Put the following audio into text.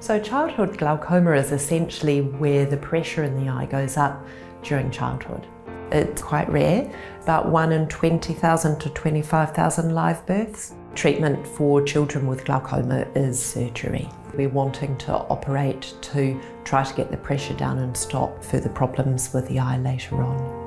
So childhood glaucoma is essentially where the pressure in the eye goes up during childhood. It's quite rare, about 1 in 20,000 to 25,000 live births. Treatment for children with glaucoma is surgery. We're wanting to operate to try to get the pressure down and stop further problems with the eye later on.